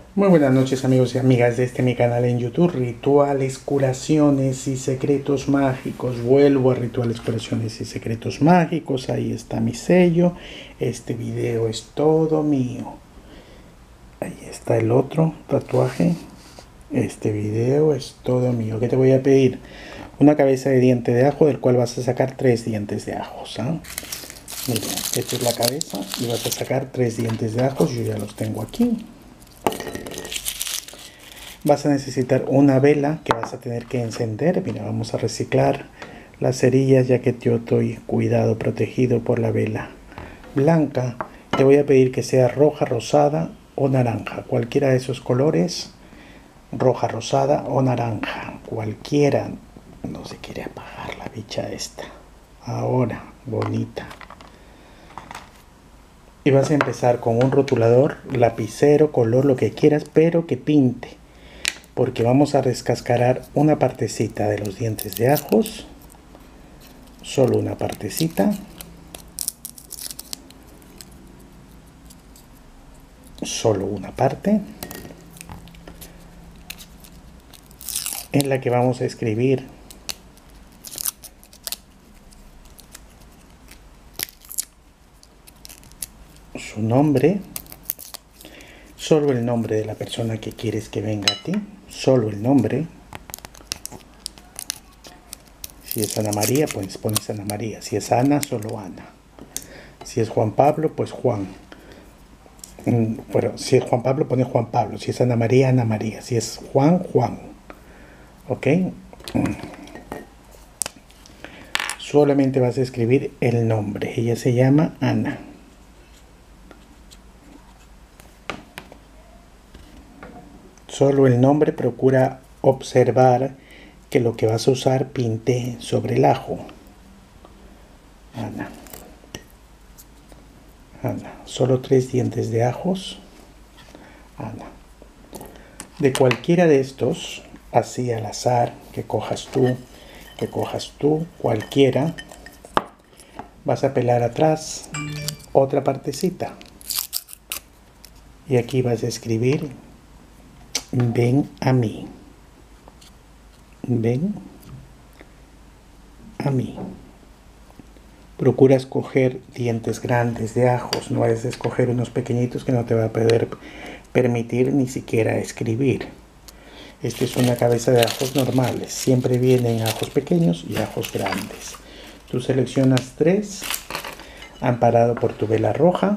Muy buenas noches amigos y amigas de mi canal en YouTube, Rituales, Curaciones y Secretos Mágicos. Vuelvo a Rituales, Curaciones y Secretos Mágicos, ahí está mi sello. Este video es todo mío. Ahí está el otro tatuaje. Este video es todo mío. ¿Qué te voy a pedir? Una cabeza de diente de ajo del cual vas a sacar 3 dientes de ajos. Mira, esta es la cabeza y vas a sacar 3 dientes de ajos. Yo ya los tengo aquí. Vas a necesitar una vela que vas a tener que encender. Mira, vamos a reciclar las cerillas ya que yo estoy cuidado, protegido por la vela blanca. Te voy a pedir que sea roja, rosada o naranja. Cualquiera de esos colores, roja, rosada o naranja. Cualquiera. No se quiere apagar la bicha esta. Ahora, bonita. Y vas a empezar con un rotulador, lapicero, color, lo que quieras, pero que pinte. Porque vamos a descascarar una partecita de los dientes de ajos, solo una partecita, solo una parte, en la que vamos a escribir su nombre, solo el nombre de la persona que quieres que venga a ti, solo el nombre. Si es Ana María, pues pones Ana María. Si es Ana, solo Ana. Si es Juan Pablo, pues Juan. Bueno, si es Juan Pablo, pones Juan Pablo. Si es Ana María, Ana María. Si es Juan, Juan. ¿Ok? Solamente vas a escribir el nombre. Ella se llama Ana. Solo el nombre. Procura observar que lo que vas a usar pinte sobre el ajo. Ana. Ana. Solo 3 dientes de ajos. Ana. De cualquiera de estos, así al azar, que cojas tú, cualquiera, vas a pelar atrás otra partecita. Y aquí vas a escribir, ven a mí. Ven a mí. Procura escoger dientes grandes de ajos, no es escoger unos pequeñitos que no te va a poder permitir ni siquiera escribir. Esta es una cabeza de ajos normales, siempre vienen ajos pequeños y ajos grandes. Tú seleccionas 3, amparado por tu vela roja,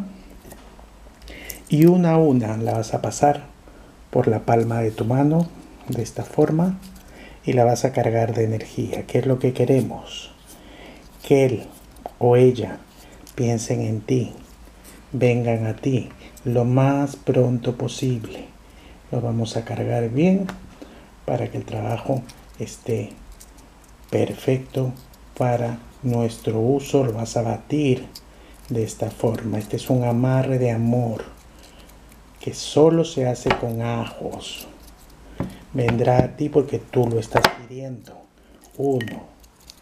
y una a una la vas a pasar por la palma de tu mano, de esta forma, y la vas a cargar de energía. ¿Qué es lo que queremos? Que él o ella piensen en ti, vengan a ti lo más pronto posible. Lo vamos a cargar bien para que el trabajo esté perfecto para nuestro uso. Lo vas a batir de esta forma. Este es un amarre de amor que solo se hace con ajos. Vendrá a ti porque tú lo estás pidiendo. 1,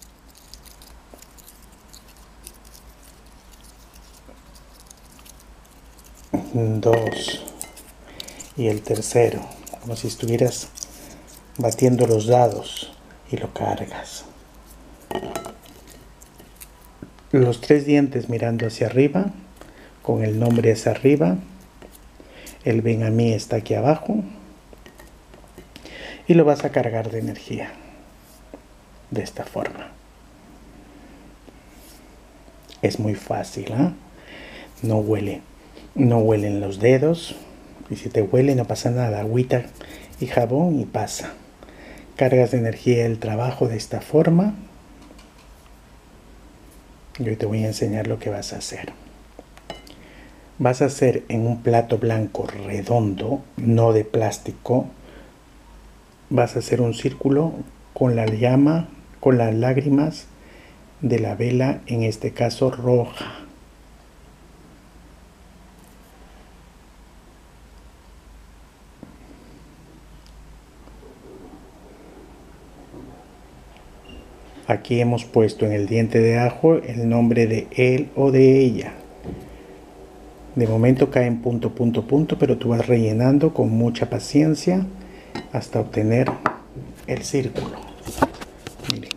2 y el tercero, como si estuvieras batiendo los dados, y lo cargas. Los 3 dientes mirando hacia arriba, con el nombre hacia arriba. El ven a mí está aquí abajo. Y lo vas a cargar de energía. De esta forma. Es muy fácil, ¿eh? No huele. No huelen los dedos. Y si te huele no pasa nada. Agüita y jabón y pasa. Cargas de energía el trabajo de esta forma. Yo te voy a enseñar lo que vas a hacer. Vas a hacer en un plato blanco redondo, no de plástico. Vas a hacer un círculo con la llama, con las lágrimas de la vela, en este caso roja. Aquí hemos puesto en el diente de ajo el nombre de él o de ella. De momento caen punto, punto, punto, pero tú vas rellenando con mucha paciencia hasta obtener el círculo. Miren.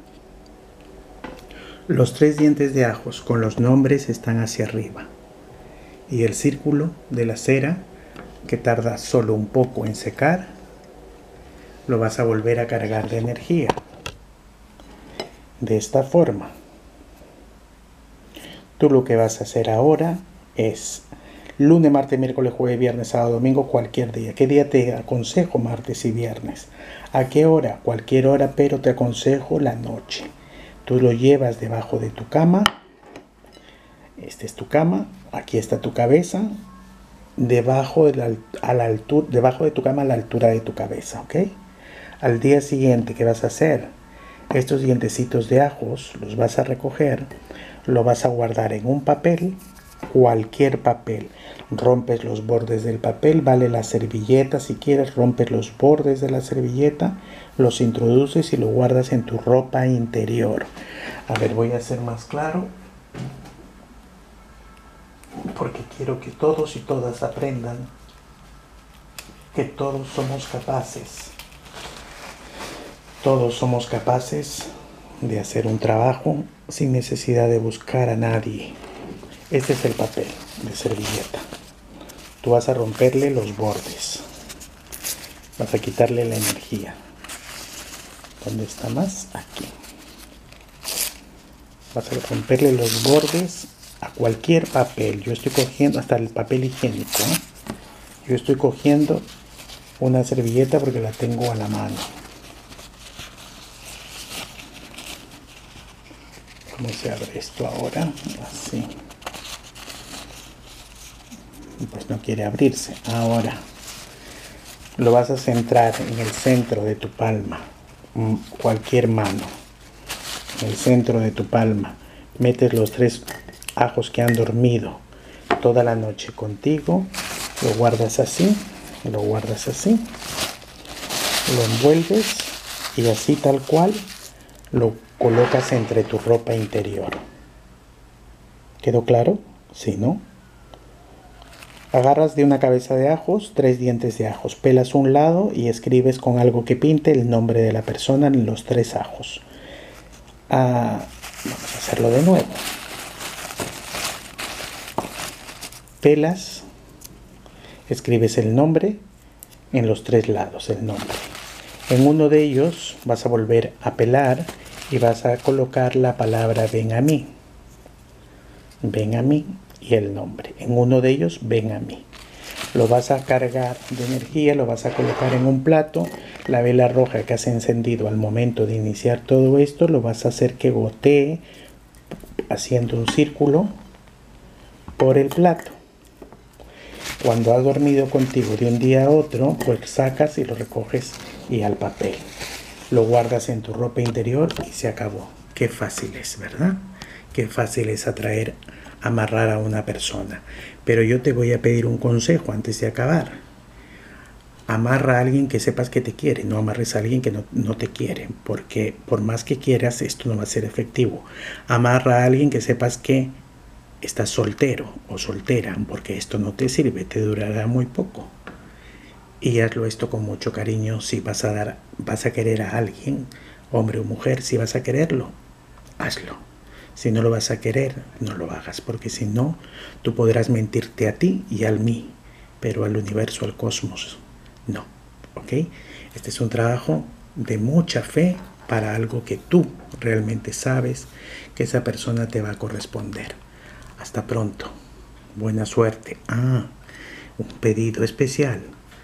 Los 3 dientes de ajos con los nombres están hacia arriba. Y el círculo de la cera, que tarda solo un poco en secar, lo vas a volver a cargar de energía. De esta forma. Tú lo que vas a hacer ahora es lunes, martes, miércoles, jueves, viernes, sábado, domingo, cualquier día. ¿Qué día te aconsejo? Martes y viernes. ¿A qué hora? Cualquier hora, pero te aconsejo la noche. Tú lo llevas debajo de tu cama. Esta es tu cama. Aquí está tu cabeza. Debajo de tu cama a la altura de tu cabeza, ¿ok? Al día siguiente, ¿qué vas a hacer? Estos dientecitos de ajos los vas a recoger, lo vas a guardar en un papel, cualquier papel. Rompes los bordes del papel, vale la servilleta, si quieres rompes los bordes de la servilleta, los introduces y lo guardas en tu ropa interior. A ver, voy a hacer más claro, porque quiero que todos y todas aprendan que todos somos capaces. Todos somos capaces de hacer un trabajo sin necesidad de buscar a nadie. Este es el papel de servilleta. Tú vas a romperle los bordes. Vas a quitarle la energía. ¿Dónde está más? Aquí. Vas a romperle los bordes a cualquier papel. Yo estoy cogiendo hasta el papel higiénico, ¿eh? Yo estoy cogiendo una servilleta porque la tengo a la mano. ¿Cómo se abre esto ahora? Así. Pues no quiere abrirse. Ahora lo vas a centrar en el centro de tu palma. Cualquier mano. En el centro de tu palma. Metes los 3 ajos que han dormido toda la noche contigo. Lo guardas así. Lo guardas así. Lo envuelves y así tal cual lo colocas entre tu ropa interior. ¿Quedó claro? Sí, ¿no? Agarras de una cabeza de ajos 3 dientes de ajos, pelas un lado y escribes con algo que pinte el nombre de la persona en los 3 ajos. Vamos a hacerlo de nuevo. Pelas, escribes el nombre en los 3 lados, el nombre. En uno de ellos vas a volver a pelar y vas a colocar la palabra ven a mí. Ven a mí y el nombre. En uno de ellos, ven a mí. Lo vas a cargar de energía, lo vas a colocar en un plato. La vela roja que has encendido al momento de iniciar todo esto, lo vas a hacer que gotee haciendo un círculo por el plato. Cuando has dormido contigo de un día a otro, pues sacas y lo recoges y al papel. Lo guardas en tu ropa interior y se acabó. Qué fácil es, ¿verdad? Qué fácil es amarrar a una persona. Pero yo te voy a pedir un consejo antes de acabar. Amarra a alguien que sepas que te quiere, no amarres a alguien que no te quiere, porque por más que quieras, esto no va a ser efectivo. Amarra a alguien que sepas que estás soltero o soltera, porque esto no te sirve, te durará muy poco. Y hazlo esto con mucho cariño. Si vas a querer a alguien, hombre o mujer, si vas a quererlo, hazlo. Si no lo vas a querer, no lo hagas, porque si no, tú podrás mentirte a ti y al mí, pero al universo, al cosmos, no. ¿Ok? Este es un trabajo de mucha fe para algo que tú realmente sabes que esa persona te va a corresponder. Hasta pronto. Buena suerte. Un pedido especial.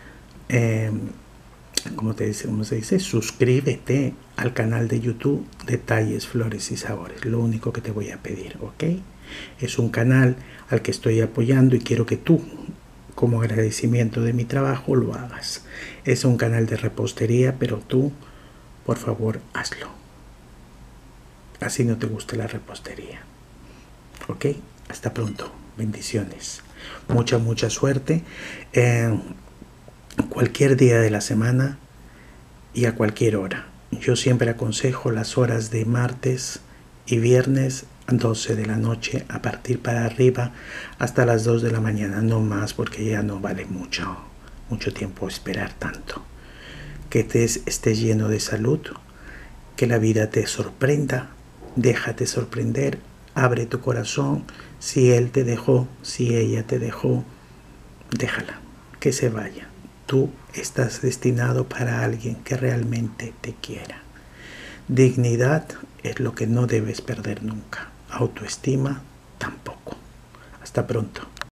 ¿Cómo se dice? Suscríbete al canal de YouTube Detalles, Flores y Sabores. Lo único que te voy a pedir, ¿ok? Es un canal al que estoy apoyando y quiero que tú, como agradecimiento de mi trabajo, lo hagas. Es un canal de repostería, pero tú, por favor, hazlo. Así no te gusta la repostería. ¿Ok? Hasta pronto. Bendiciones. Mucha suerte. Cualquier día de la semana y a cualquier hora. Yo siempre aconsejo las horas de martes y viernes 12 de la noche, a partir para arriba, hasta las 2 de la mañana, no más, porque ya no vale mucho tiempo esperar tanto. Que estés lleno de salud, que la vida te sorprenda, déjate sorprender, abre tu corazón. Si él te dejó, si ella te dejó, déjala, que se vaya. Tú estás destinado para alguien que realmente te quiera. Dignidad es lo que no debes perder nunca. Autoestima tampoco. Hasta pronto.